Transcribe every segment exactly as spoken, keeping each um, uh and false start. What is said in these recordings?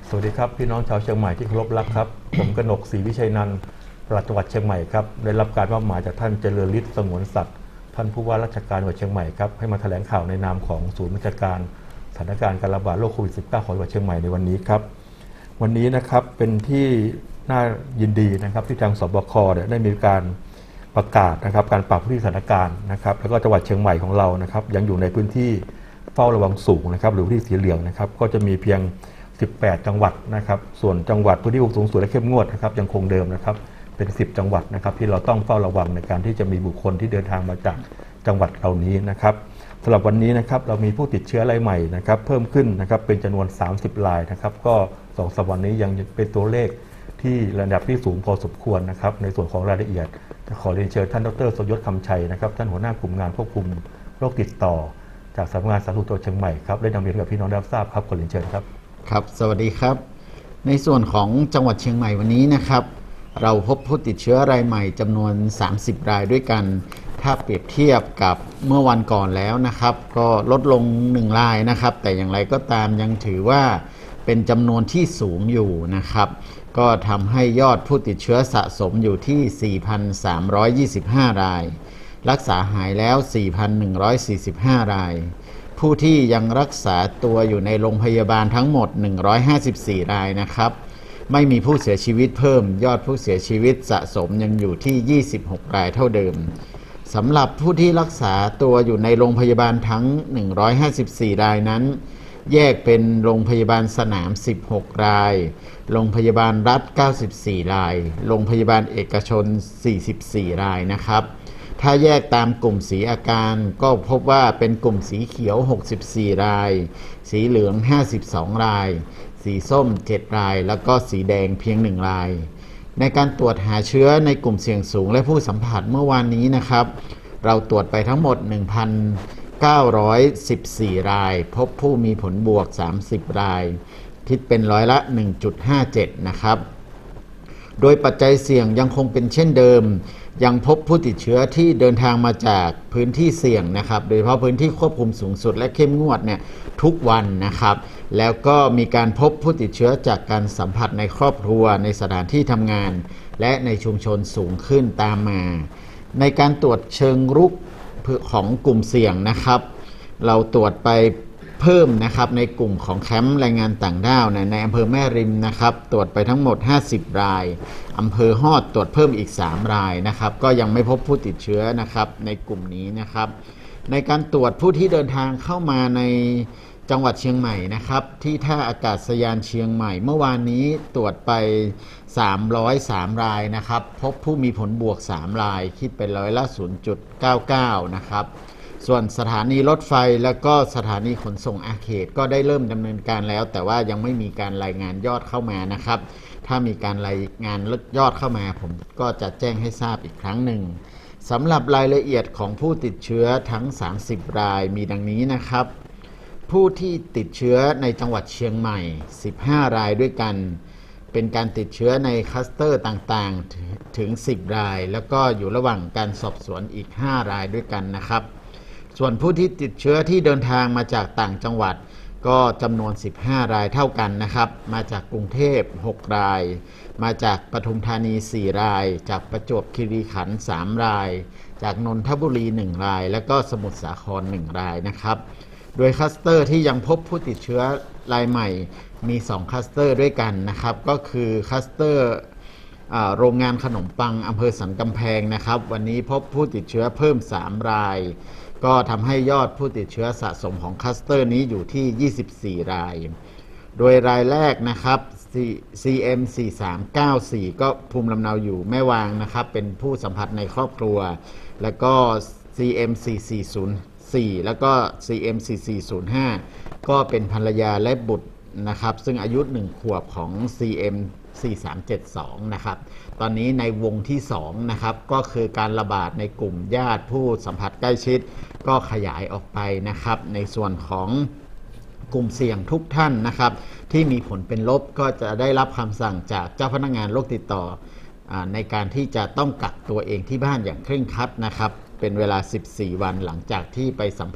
สวัสดีครับพี่น้องชาวเชียงใหม่ที่เคารพรักครับผมกนกศรีวิชัยนันท์ปลัดจังหวัดเชียงใหม่ครับได้รับการมอบหมายจากท่านเจริญฤทธิ์สงวนสัตว์ท่านผู้ว่าราชการจังหวัดเชียงใหม่ครับให้มาแถลงข่าวในนามของศูนย์บัญชาการสถานการณ์การระบาดโรคโควิด สิบเก้า ของจังหวัดเชียงใหม่ในวันนี้ครับวันนี้นะครับเป็นที่น่ายินดีนะครับที่ทางสบคเนี่ยได้มีการประกาศนะครับการปรับพื้นที่สถานการณ์นะครับแล้วก็จังหวัดเชียงใหม่ของเรานะครับยังอยู่ในพื้นที่เฝ้าระวังสูงนะครับหรือพื้นที่สีเหลืองนะครับก็จะมีเพียงสิบแปดจังหวัดนะครับส่วนจังหวัดพื้นที่สูงสุดและเข้มงวดนะครับยังคงเดิมนะครับเป็นสิบจังหวัดนะครับที่เราต้องเฝ้าระวังในการที่จะมีบุคคลที่เดินทางมาจากจังหวัดเหล่านี้นะครับสำหรับวันนี้นะครับเรามีผู้ติดเชื้อรายใหม่นะครับเพิ่มขึ้นนะครับเป็นจำนวนสามสิบรายนะครับก็สองสัปดาห์นี้ยังเป็นตัวเลขที่ระดับที่สูงพอสมควรนะครับในส่วนของรายละเอียดจะขอเรียนเชิญท่านดร.สมยศคำชัยนะครับท่านหัวหน้ากลุ่มงานควบคุมโรคติดต่อจากสำนักงานสาธารณสุขจังหวัดเชียงใหม่ครับได้นำเรียนกับพี่น้องได้รับทราบครับขอเรียนเชิญครับครับสวัสดีครับในส่วนของจังหวัดเชียงใหม่วันนี้นะครับเราพบผู้ติดเชื้อรายใหม่จำนวนสามสิบรายด้วยกันถ้าเปรียบเทียบกับเมื่อวันก่อนแล้วนะครับก็ลดลงหนึ่งรายนะครับแต่อย่างไรก็ตามยังถือว่าเป็นจำนวนที่สูงอยู่นะครับก็ทำให้ยอดผู้ติดเชื้อสะสมอยู่ที่ สี่พันสามร้อยยี่สิบห้า รายรักษาหายแล้ว สี่พันหนึ่งร้อยสี่สิบห้า รายผู้ที่ยังรักษาตัวอยู่ในโรงพยาบาลทั้งหมดหนึ่งร้อยห้าสิบสี่รายนะครับไม่มีผู้เสียชีวิตเพิ่มยอดผู้เสียชีวิตสะสมยังอยู่ที่ยี่สิบหกรายเท่าเดิมสำหรับผู้ที่รักษาตัวอยู่ในโรงพยาบาลทั้งหนึ่งร้อยห้าสิบสี่รายนั้นแยกเป็นโรงพยาบาลสนามสิบหกรายโรงพยาบาลรัฐเก้าสิบสี่รายโรงพยาบาลเอกชนสี่สิบสี่รายนะครับถ้าแยกตามกลุ่มสีอาการก็พบว่าเป็นกลุ่มสีเขียวหกสิบสี่รายสีเหลืองห้าสิบสองรายสีส้มเจ็ดรายแล้วก็สีแดงเพียงหนึ่งรายในการตรวจหาเชื้อในกลุ่มเสี่ยงสูงและผู้สัมผัสเมื่อวานนี้นะครับเราตรวจไปทั้งหมด หนึ่งพันเก้าร้อยสิบสี่ รายพบผู้มีผลบวกสามสิบรายคิดเป็นร้อยละ หนึ่งจุดห้าเจ็ด นะครับโดยปัจจัยเสี่ยงยังคงเป็นเช่นเดิมยังพบผู้ติดเชื้อที่เดินทางมาจากพื้นที่เสี่ยงนะครับโดยเฉพาะพื้นที่ควบคุมสูงสุดและเข้มงวดเนี่ยทุกวันนะครับแล้วก็มีการพบผู้ติดเชื้อจากการสัมผัสในครอบครัวในสถานที่ทำงานและในชุมชนสูงขึ้นตามมาในการตรวจเชิงรุกของกลุ่มเสี่ยงนะครับเราตรวจไปเพิ่มนะครับในกลุ่มของแคมป์แรงงานต่างด้าวในในอำเภอแม่ริมนะครับตรวจไปทั้งหมดห้าสิบรายอำเภอฮอดตรวจเพิ่มอีกสามรายนะครับก็ยังไม่พบผู้ติดเชื้อนะครับในกลุ่มนี้นะครับในการตรวจผู้ที่เดินทางเข้ามาในจังหวัดเชียงใหม่นะครับที่ท่าอากาศยานเชียงใหม่เมื่อวานนี้ตรวจไปสามร้อยสามรายนะครับพบผู้มีผลบวกสามรายคิดเป็นร้อยละ ศูนย์จุดเก้าเก้า นะครับส่วนสถานีรถไฟและก็สถานีขนส่งอาเขตก็ได้เริ่มดำเนินการแล้วแต่ว่ายังไม่มีการรายงานยอดเข้ามานะครับถ้ามีการรายงานยอดเข้ามาผมก็จะแจ้งให้ทราบอีกครั้งหนึ่งสำหรับรายละเอียดของผู้ติดเชื้อทั้งสามสิบรายมีดังนี้นะครับผู้ที่ติดเชื้อในจังหวัดเชียงใหม่สิบห้ารายด้วยกันเป็นการติดเชื้อในคลัสเตอร์ต่างๆถึงสิบรายแล้วก็อยู่ระหว่างการสอบสวนอีกห้ารายด้วยกันนะครับส่วนผู้ที่ติดเชื้อที่เดินทางมาจากต่างจังหวัดก็จำนวนสิบห้ารายเท่ากันนะครับมาจากกรุงเทพหกรายมาจากปทุมธานีสี่รายจากประจวบคีรีขันธ์สามรายจากนนทบุรีหนึ่งรายและก็สมุทรสาครหนึ่งรายนะครับโดยคลัสเตอร์ที่ยังพบผู้ติดเชื้อรายใหม่มีสองคลัสเตอร์ด้วยกันนะครับก็คือคลัสเตอร์โรงงานขนมปังอำเภอสันกำแพงนะครับวันนี้พบผู้ติดเชื้อเพิ่มสามรายก็ทำให้ยอดผู้ติดเชื้อสะสมของคลัสเตอร์นี้อยู่ที่ยี่สิบสี่รายโดยรายแรกนะครับ ซี เอ็ม สี่สามเก้าสี่ ก็ภูมิลำเนาอยู่แม่วางนะครับเป็นผู้สัมผัสในครอบครัวแล้วก็ ซี เอ็ม สี่สี่ศูนย์สี่ แล้วก็ ซี เอ็ม สี่สี่ศูนย์ห้า ก็เป็นภรรยาและบุตรนะครับซึ่งอายุหนึ่งขวบของ ซี เอ็ม สี่สามเจ็ดสอง นะครับตอนนี้ในวงที่สองนะครับก็คือการระบาดในกลุ่มญาติผู้สัมผัสใกล้ชิดก็ขยายออกไปนะครับในส่วนของกลุ่มเสี่ยงทุกท่านนะครับที่มีผลเป็นลบก็จะได้รับคำสั่งจากเจ้าพนักงานโรคติดต่อในการที่จะต้องกักตัวเองที่บ้านอย่างเคร่งครัดนะครับเป็นเวลาสิบสี่วันหลังจากที่ไปสัมผัส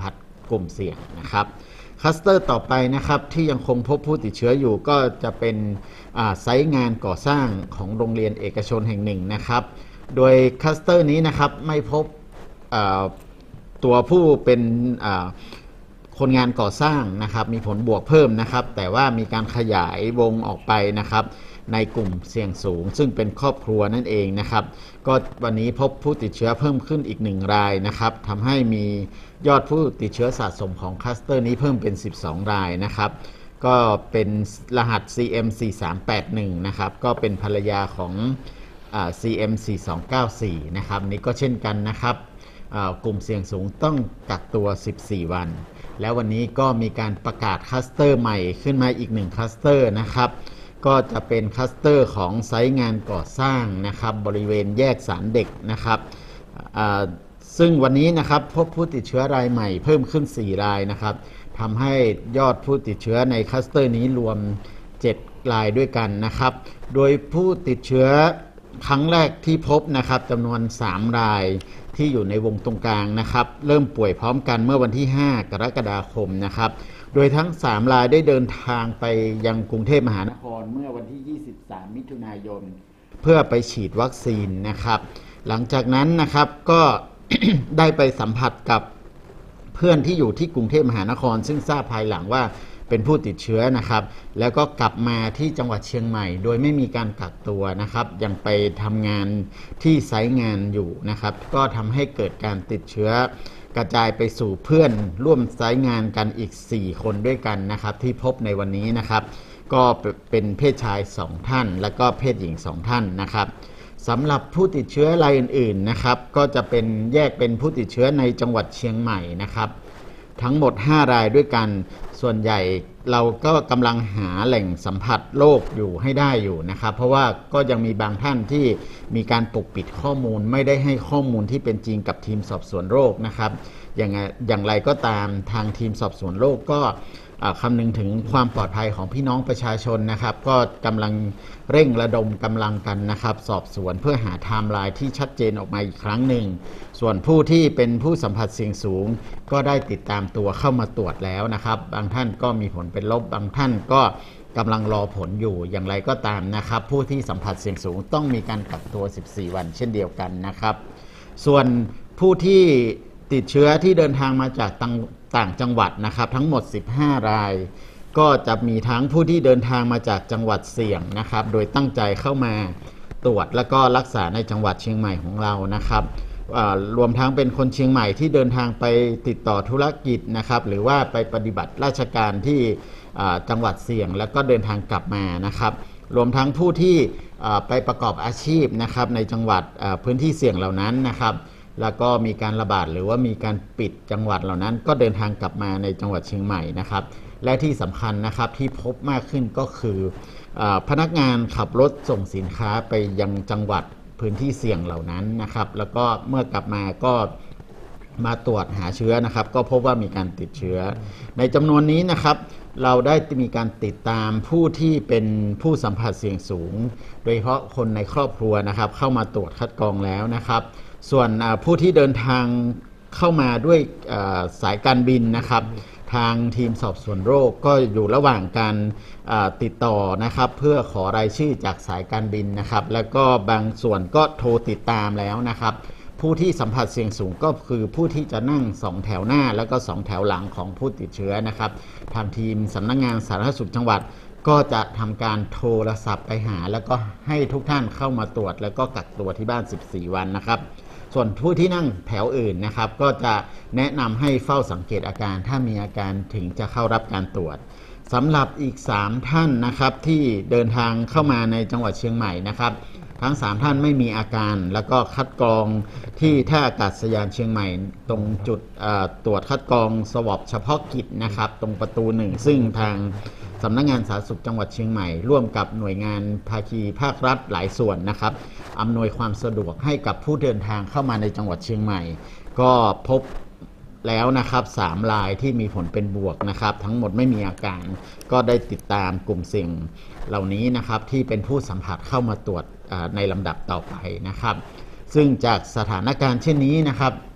กลุ่มเสี่ยงนะครับคลัสเตอร์ต่อไปนะครับที่ยังคงพบผู้ติดเชื้ออยู่ก็จะเป็นไซต์งานก่อสร้างของโรงเรียนเอกชนแห่งหนึ่งนะครับโดยคลัสเตอร์นี้นะครับไม่พบตัวผู้เป็นคนงานก่อสร้างนะครับมีผลบวกเพิ่มนะครับแต่ว่ามีการขยายวงออกไปนะครับในกลุ่มเสี่ยงสูงซึ่งเป็นครอบครัวนั่นเองนะครับก็วันนี้พบผู้ติดเชื้อเพิ่มขึ้นอีกหนึ่งรายนะครับทำให้มียอดผู้ติดเชื้อสะสมของคลัสเตอร์นี้เพิ่มเป็นสิบสองรายนะครับก็เป็นรหัส ซี เอ็ม สี่สามแปดหนึ่ง นะครับก็เป็นภรรยาของ ซี เอ็ม สี่สองเก้าสี่ นะครับนี่ก็เช่นกันนะครับกลุ่มเสี่ยงสูงต้องกักตัวสิบสี่วันแล้ววันนี้ก็มีการประกาศคลัสเตอร์ใหม่ขึ้นมาอีกหนึ่งคลัสเตอร์นะครับก็จะเป็นคลัสเตอร์ของไซต์งานก่อสร้างนะครับบริเวณแยกสารเด็กนะครับซึ่งวันนี้นะครับพบผู้ติดเชื้อรายใหม่เพิ่มขึ้นสี่รายนะครับทำให้ยอดผู้ติดเชื้อในคลัสเตอร์นี้รวมเจ็ดรายด้วยกันนะครับโดยผู้ติดเชื้อครั้งแรกที่พบนะครับจำนวนสามรายที่อยู่ในวงตรงกลางนะครับเริ่มป่วยพร้อมกันเมื่อวันที่ห้ากรกฎาคมนะครับโดยทั้งสามรายได้เดินทางไปยังกรุงเทพมหานครเมื่อวันที่ยี่สิบสามมิถุนายนเพื่อไปฉีดวัคซีนนะครับหลังจากนั้นนะครับก็ ได้ไปสัมผัสกับเพื่อนที่อยู่ที่กรุงเทพมหานครซึ่งทราบภายหลังว่าเป็นผู้ติดเชื้อนะครับแล้วก็กลับมาที่จังหวัดเชียงใหม่โดยไม่มีการกักตัวนะครับยังไปทำงานที่ไซต์งานอยู่นะครับก็ทำให้เกิดการติดเชื้อกระจายไปสู่เพื่อนร่วมไซต์งานกันอีกสี่คนด้วยกันนะครับที่พบในวันนี้นะครับก็เป็นเพศชายสองท่านและก็เพศหญิงสองท่านนะครับสำหรับผู้ติดเชื้อรายอื่นๆนะครับก็จะเป็นแยกเป็นผู้ติดเชื้อในจังหวัดเชียงใหม่นะครับทั้งหมดห้ารายด้วยกันส่วนใหญ่เราก็กำลังหาแหล่งสัมผัสโรคอยู่ให้ได้อยู่นะครับเพราะว่าก็ยังมีบางท่านที่มีการปกปิดข้อมูลไม่ได้ให้ข้อมูลที่เป็นจริงกับทีมสอบสวนโรคนะครับอย่างอย่างไรก็ตามทางทีมสอบสวนโรคก็คำนึงถึงความปลอดภัยของพี่น้องประชาชนนะครับก็กำลังเร่งระดมกำลังกันนะครับสอบสวนเพื่อหาไทม์ไลน์ที่ชัดเจนออกมาอีกครั้งหนึ่งส่วนผู้ที่เป็นผู้สัมผัสเสี่ยงสูงก็ได้ติดตามตัวเข้ามาตรวจแล้วนะครับบางท่านก็มีผลเป็นลบบางท่านก็กำลังรอผลอยู่อย่างไรก็ตามนะครับผู้ที่สัมผัสเสี่ยงสูงต้องมีการกักตัวสิบสี่วันเช่นเดียวกันนะครับส่วนผู้ที่ติดเชื้อที่เดินทางมาจากต่างต่างจังหวัดนะครับทั้งหมดสิบห้ารายก็จะมีทั้งผู้ที่เดินทางมาจากจังหวัดเสี่ยงนะครับโดยตั้งใจเข้ามาตรวจแล้วก็รักษาในจังหวัดเชียงใหม่ของเรานะครับรวมทั้งเป็นคนเชียงใหม่ที่เดินทางไปติดต่อธุรกิจนะครับหรือว่าไปปฏิบัติราชการที่จังหวัดเสี่ยงแล้วก็เดินทางกลับมานะครับรวมทั้งผู้ที่ไปประกอบอาชีพนะครับในจังหวัดพื้นที่เสี่ยงเหล่านั้นนะครับแล้วก็มีการระบาดหรือว่ามีการปิดจังหวัดเหล่านั้นก็เดินทางกลับมาในจังหวัดเชียงใหม่นะครับและที่สำคัญนะครับที่พบมากขึ้นก็คือพนักงานขับรถส่งสินค้าไปยังจังหวัดพื้นที่เสี่ยงเหล่านั้นนะครับแล้วก็เมื่อกลับมาก็มาตรวจหาเชื้อนะครับก็พบว่ามีการติดเชื้อในจำนวนนี้นะครับเราได้มีการติดตามผู้ที่เป็นผู้สัมผัสเสี่ยงสูงโดยเฉพาะคนในครอบครัวนะครับเข้ามาตรวจคัดกรองแล้วนะครับส่วนผู้ที่เดินทางเข้ามาด้วยสายการบินนะครับทางทีมสอบสวนโรคก็อยู่ระหว่างการติดต่อนะครับเพื่อขอรายชื่อจากสายการบินนะครับแล้วก็บางส่วนก็โทรติดตามแล้วนะครับผู้ที่สัมผัสเสี่ยงสูงก็คือผู้ที่จะนั่งสองแถวหน้าแล้วก็สองแถวหลังของผู้ติดเชื้อนะครับทางทีมสำนักงานสาธารณสุขจังหวัดก็จะทำการโทรศัพท์ไปหาแล้วก็ให้ทุกท่านเข้ามาตรวจแล้วก็กักตัวที่บ้านสิบสี่วันนะครับส่วนผู้ที่นั่งแถวอื่นนะครับก็จะแนะนำให้เฝ้าสังเกตอาการถ้ามีอาการถึงจะเข้ารับการตรวจสำหรับอีกสามท่านนะครับที่เดินทางเข้ามาในจังหวัดเชียงใหม่นะครับทั้งสามท่านไม่มีอาการแล้วก็คัดกรองที่ท่าอากาศยานเชียงใหม่ตรงจุดตรวจคัดกรองสวอปเฉพาะกิจนะครับตรงประตูหนึ่งซึ่งทางสำนักงานสาธารณสุขจังหวัดเชียงใหม่ร่วมกับหน่วยงานภาคีภาครัฐหลายส่วนนะครับอำนวยความสะดวกให้กับผู้เดินทางเข้ามาในจังหวัดเชียงใหม่ก็พบแล้วนะครับสามรายที่มีผลเป็นบวกนะครับทั้งหมดไม่มีอาการก็ได้ติดตามกลุ่มเสี่ยงเหล่านี้นะครับที่เป็นผู้สัมผัสเข้ามาตรวจในลำดับต่อไปนะครับซึ่งจากสถานการณ์เช่นนี้นะครับ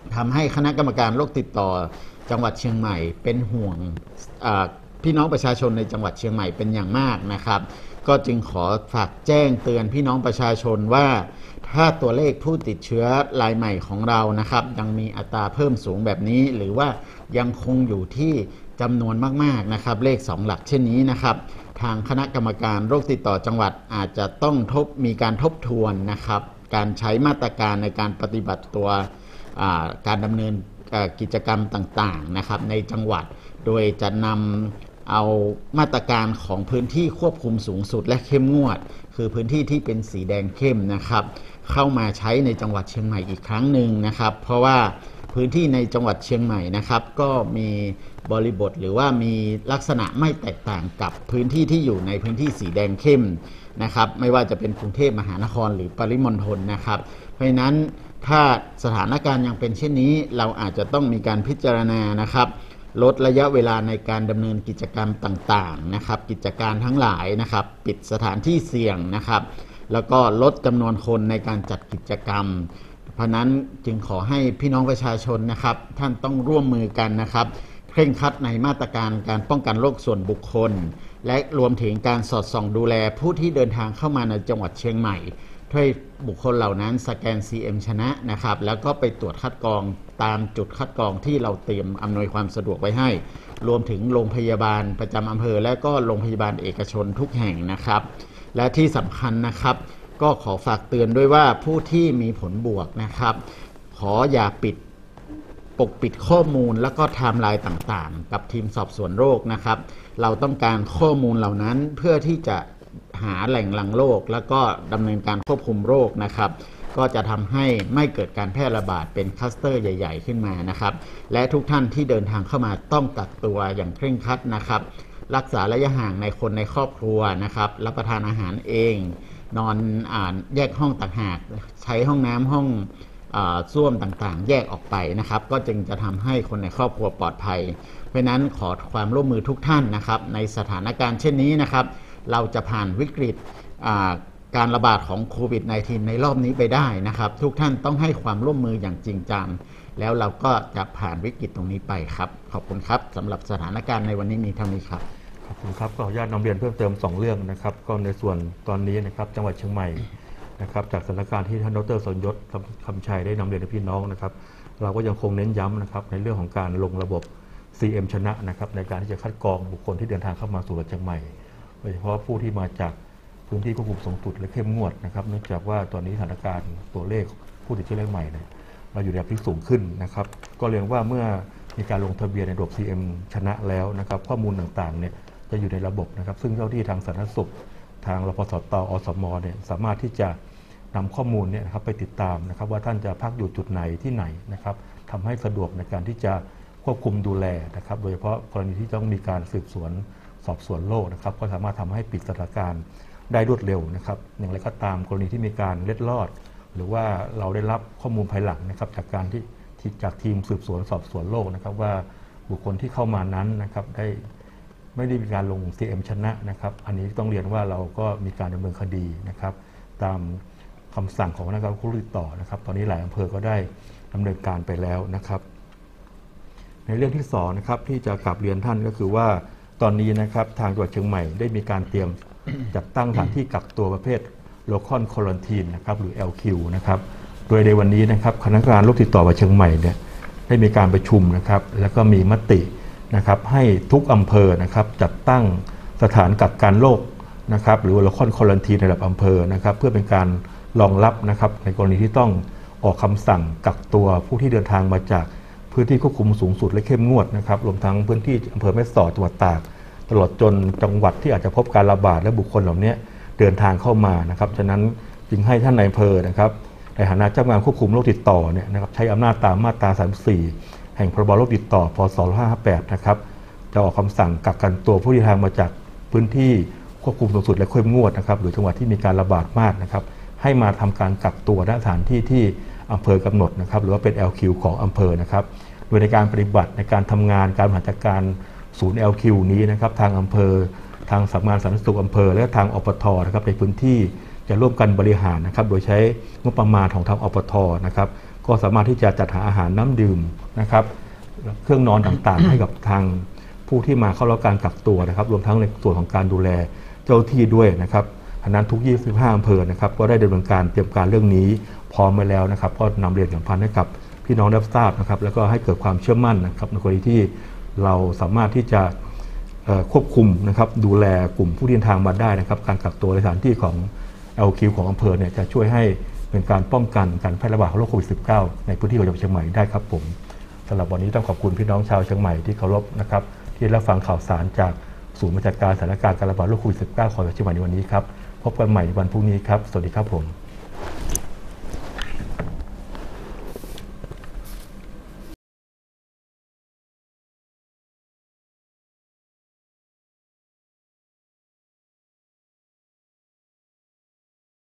ทำให้คณะกรรมการโรคติดต่อจังหวัดเชียงใหม่เป็นห่วงพี่น้องประชาชนในจังหวัดเชียงใหม่เป็นอย่างมากนะครับก็จึงขอฝากแจ้งเตือนพี่น้องประชาชนว่าถ้าตัวเลขผู้ติดเชื้อรายใหม่ของเรานะครับยังมีอัตราเพิ่มสูงแบบนี้หรือว่ายังคงอยู่ที่จำนวนมากๆนะครับเลขสองหลักเช่นนี้นะครับทางคณะกรรมการโรคติดต่อจังหวัดอาจจะต้องทบมีการทบทวนนะครับการใช้มาตรการในการปฏิบัติตัวการดำเนินกิจกรรมต่างๆนะครับในจังหวัดโดยจะนำเอามาตรการของพื้นที่ควบคุมสูงสุดและเข้มงวดคือพื้นที่ที่เป็นสีแดงเข้มนะครับเข้ามาใช้ในจังหวัดเชียงใหม่อีกครั้งหนึ่งนะครับเพราะว่าพื้นที่ในจังหวัดเชียงใหม่นะครับก็มีบริบทหรือว่ามีลักษณะไม่แตกต่างกับพื้นที่ที่อยู่ในพื้นที่สีแดงเข้มนะครับไม่ว่าจะเป็นกรุงเทพมหานครหรือปริมณฑลนะครับเพราะฉะนั้นถ้าสถานการณ์ยังเป็นเช่นนี้เราอาจจะต้องมีการพิจารณานะครับลดระยะเวลาในการดำเนินกิจกรรมต่างๆนะครับกิจการทั้งหลายนะครับปิดสถานที่เสี่ยงนะครับแล้วก็ลดจำนวนคนในการจัดกิจกรรมเพราะนั้นจึงขอให้พี่น้องประชาชนนะครับท่านต้องร่วมมือกันนะครับเคร่งครัดในมาตรการการป้องกันโรคส่วนบุคคลและรวมถึงการสอดส่องดูแลผู้ที่เดินทางเข้ามาในจังหวัดเชียงใหม่ให้บุคคลเหล่านั้นสแกน ซี เอ็ม ชนะนะครับแล้วก็ไปตรวจคัดกรองตามจุดคัดกรองที่เราเตรียมอำนวยความสะดวกไว้ให้รวมถึงโรงพยาบาลประจำอำเภอและก็โรงพยาบาลเอกชนทุกแห่งนะครับและที่สำคัญนะครับก็ขอฝากเตือนด้วยว่าผู้ที่มีผลบวกนะครับขออย่าปิดปกปิดข้อมูลแล้วก็ไทม์ไลน์ต่างๆกับทีมสอบสวนโรคนะครับเราต้องการข้อมูลเหล่านั้นเพื่อที่จะหาแหล่งหลังโรคแล้วก็ดำเนินการควบคุมโรคนะครับก็จะทำให้ไม่เกิดการแพร่ระบาดเป็นคลัสเตอร์ใหญ่ๆขึ้นมานะครับและทุกท่านที่เดินทางเข้ามาต้องกักตัวอย่างเคร่งครัดนะครับรักษาระยะห่างในคนในครอบครัวนะครับรับประทานอาหารเองนอนอ่านแยกห้องต่างหากใช้ห้องน้ำห้องส้วมต่างๆแยกออกไปนะครับก็จึงจะทำให้คนในครอบครัวปลอดภัยเพราะนั้นขอความร่วมมือทุกท่านนะครับในสถานการณ์เช่นนี้นะครับเราจะผ่านวิกฤตการระบาดของโควิด สิบเก้า ในรอบนี้ไปได้นะครับทุกท่านต้องให้ความร่วมมืออย่างจริงจังแล้วเราก็จะผ่านวิกฤตตรงนี้ไปครับขอบคุณครับสำหรับสถานการณ์ในวันนี้มีเท่านี้ครับขอบคุณครับขออนุญาตนำเรียนเพิ่มเติมสองเรื่องนะครับก็ในส่วนตอนนี้นะครับจังหวัดเชียงใหม่นะครับจากสถานการณ์ที่ท่านดร.สนยศคำชัยได้นำเรียนให้พี่น้องนะครับเราก็ยังคงเน้นย้ำนะครับในเรื่องของการลงระบบ ซี เอ็ม ชนะนะครับในการที่จะคัดกรองบุคคลที่เดินทางเข้ามาสู่จังหวัดเชียงใหม่โดยเฉพาะผู้ที่มาจากพื้นที่ควบคุมสูงสุดและเข้มงวดนะครับเนื่องจากว่าตอนนี้สถานการณ์ตัวเลขผู้ติดเชื้อรายใหม่เนี่ยเราอยู่ในระดับที่สูงขึ้นนะครับก็เรียนว่าเมื่อมีการลงทะเบียนในระบบ ซี เอ็ม ชนะแล้วนะครับข้อมูลต่างๆเนี่ยจะอยู่ในระบบนะครับซึ่งเจ้าที่ทางสาธารณสุขทางรพสต อสมเนี่ยสามารถที่จะนำข้อมูลเนี่ยนะครับไปติดตามนะครับว่าท่านจะพักอยู่จุดไหนที่ไหนนะครับทำให้สะดวกในการที่จะควบคุมดูแลนะครับโดยเฉพาะกรณีที่ต้องมีการสืบสวนสอบสวนโรคนะครับก็สามารถทำให้ปิดสถานการณ์ได้รวดเร็วนะครับอย่างไรก็ตามกรณีที่มีการเล็ดลอดหรือว่าเราได้รับข้อมูลภายหลังนะครับจากการที่จากทีมสืบสวนสอบสวนโรคนะครับว่าบุคคลที่เข้ามานั้นนะครับได้ไม่ได้มีการลง ซี เอ็ม ชนะนะครับอันนี้ต้องเรียนว่าเราก็มีการดำเนินคดีนะครับตามคำสั่งของคณะกรรมการโรคติดต่อนะครับตอนนี้หลายอำเภอก็ได้ดำเนินการไปแล้วนะครับในเรื่องที่สองนะครับที่จะกลับเรียนท่านก็คือว่าตอนนี้นะครับทางจังหวัดเชียงใหม่ได้มีการเตรียมจัดตั้งสถานที่กักตัวประเภท Local Quarantine นะครับหรือ แอล คิว นะครับโดยในวันนี้นะครับคณะกรรมการโรคติดต่อจังหวัดเชียงใหม่เนี่ยได้มีการประชุมนะครับแล้วก็มีมตินะครับให้ทุกอำเภอนะครับจัดตั้งสถานกักกันโรคนะครับหรือ Local Quarantine ในระดับอำเภอนะครับเพื่อเป็นการรองรับนะครับในกรณีที่ต้องออกคำสั่งกักตัวผู้ที่เดินทางมาจากพื้นที่ควบคุมสูงสุดและเข้มงวดนะครับรวมทั้งพื้นที่อำเภอแม่สอดจังหวัดตากตลอดจนจังหวัดที่อาจจะพบการระบาดและบุคคลเหล่านี้เดินทางเข้ามานะครับฉะนั้นจึงให้ท่านนายอำเภอนะครับในฐานะเจ้าพนักงานควบคุมโรคติดต่อเนี่ยนะครับใช้อำนาจตามมาตราสามสิบสี่แห่งพรบโรคติดต่อพ.ศ. สองพันห้าร้อยห้าสิบแปดนะครับจะออกคำสั่งกักกันตัวผู้ที่เดินทางมาจากพื้นที่ควบคุมสูงสุดและเข้มงวดนะครับหรือจังหวัดที่มีการระบาดมากนะครับให้มาทำการกักตัวณสถานที่ที่อำเภอกำหนดนะครับหรือว่าเป็น แอล คิว ของอำเภอนะครับโดยในการปฏิบัติในการทำงานการบริหารจัดการศูนย์ แอล คิว นี้นะครับทางอำเภอทางสำนักงานสาธารณสุขอำเภอและทางอปท.นะครับในพื้นที่จะร่วมกันบริหารนะครับโดยใช้งบประมาณของทางอปท.นะครับก็สามารถที่จะจัดหาอาหารน้ำดื่มนะครับเครื่องนอนต่างๆ ให้กับทางผู้ที่มาเข้ารับการกักตัวนะครับรวมทั้งในส่วนของการดูแลเจ้าที่ด้วยนะครับฉะนั้นทุกยี่สิบห้าอำเภอนะครับก็ได้ดำเนินการเตรียมการเรื่องนี้พร้อมไว้แล้วนะครับก็นำเรียนสัมพันธ์ให้กับพี่น้องรับทราบนะครับแล้วก็ให้เกิดความเชื่อมั่นนะครับในกรณีที่เราสามารถที่จะควบคุมนะครับดูแลกลุ่มผู้เดินทางมาได้นะครับการกักตัวในสถานที่ของ แอล คิว ของอำเภอเนี่ยจะช่วยให้เป็นการป้องกันการแพร่ระบาดของโรคโควิด สิบเก้า ในพื้นที่ของจังหวัดเชียงใหม่ได้ครับผมสำหรับวันนี้ต้องขอบคุณพี่น้องชาวเชียงใหม่ที่เคารพนะครับที่รับฟังข่าวสารจากศูนย์บัญชาการสถานการณ์การระบาดโรคโควิด สิบเก้า ของจังหวัดเชียงใหม่ในวันนี้ครับพบกันใหม่ในวันพรุ่งนี้ครับสวัสดีครับผม